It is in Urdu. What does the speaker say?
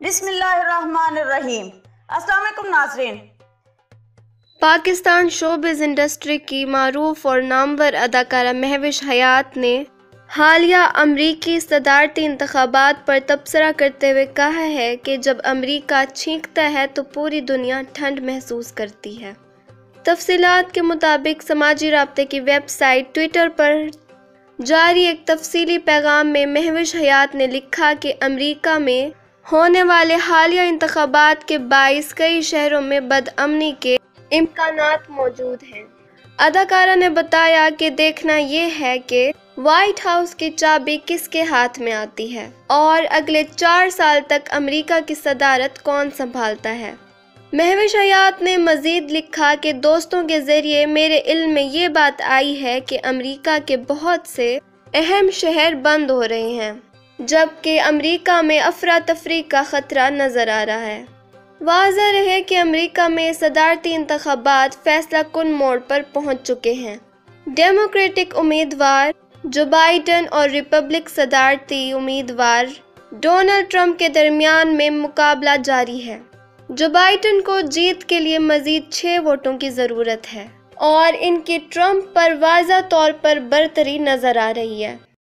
بسم اللہ الرحمن الرحیم۔ السلام علیکم ناظرین۔ پاکستان شوبز انڈسٹری کی معروف اور نامور اداکارہ مہوش حیات نے حالیہ امریکی صدارتی انتخابات پر تبصرہ کرتے ہوئے کہا ہے کہ جب امریکہ چھینکتا ہے تو پوری دنیا ٹھنڈ محسوس کرتی ہے۔ تفصیلات کے مطابق سماجی رابطے کی ویب سائٹ ٹویٹر پر جاری ایک تفصیلی پیغام میں مہوش حیات نے لکھا کہ امریکہ میں ہونے والے حالیہ انتخابات کے باعث کئی شہروں میں بدامنی کے امکانات موجود ہیں۔ اداکارہ نے بتایا کہ دیکھنا یہ ہے کہ وائٹ ہاؤس کی چابی کس کے ہاتھ میں آتی ہے اور اگلے 4 سال تک امریکہ کی صدارت کون سنبھالتا ہے۔ مہوش حیات نے مزید لکھا کہ دوستوں کے ذریعے میرے علم میں یہ بات آئی ہے کہ امریکہ کے بہت سے اہم شہر بند ہو رہے ہیں، جبکہ امریکہ میں افراتفری کا خطرہ نظر آ رہا ہے۔ واضح رہے کہ امریکہ میں صدارتی انتخابات فیصلہ کن موڑ پر پہنچ چکے ہیں۔ ڈیموکریٹک امیدوار جو بائیڈن اور ریپبلک صدارتی امیدوار ڈونلڈ ٹرمپ کے درمیان میں مقابلہ جاری ہے۔ جو بائیڈن کو جیت کے لیے مزید 6 ووٹوں کی ضرورت ہے اور ان کی ٹرمپ پر واضح طور پر برتری نظر آ رہی ہے۔